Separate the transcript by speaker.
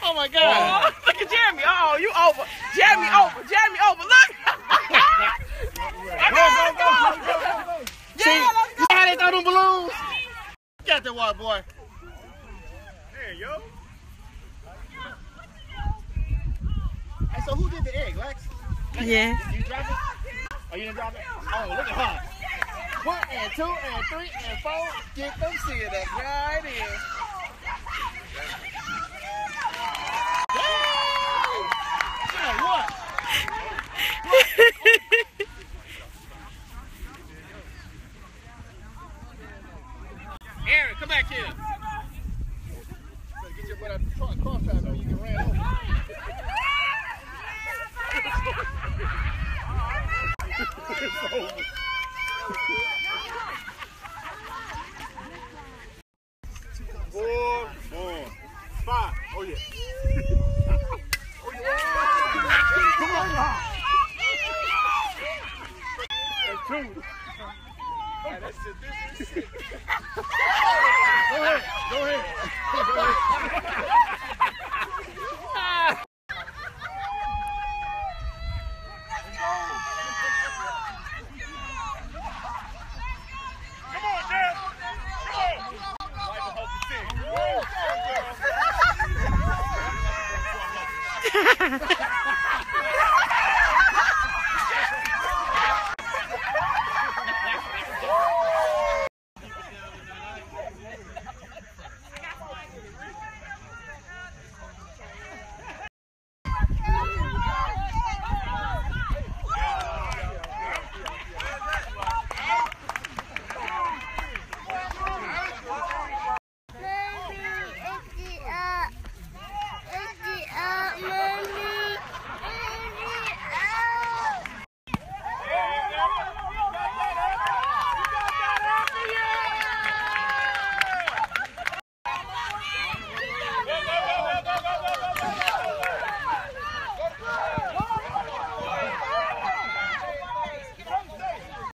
Speaker 1: Oh my God. Oh, look at Jeremy. Oh, you over. Jeremy over. Jeremy over. Look.
Speaker 2: Go.
Speaker 1: See, you see how they throw them balloons?
Speaker 2: Got that water, boy. There you go. Hey, so who did the egg, Lex?
Speaker 3: Yeah.
Speaker 2: You drop it? Oh, you didn't drop it? Oh, look at her. 1 and 2 and 3 and 4. Get them sealed up. Right in. Yeah, what? Aaron, come back here. Get your butt out the truck. Cross out so you can ran over. It's over. 4, 5. Oh yeah. Oh yeah. Come on. That's 2. That's it. Go ahead. Go ahead.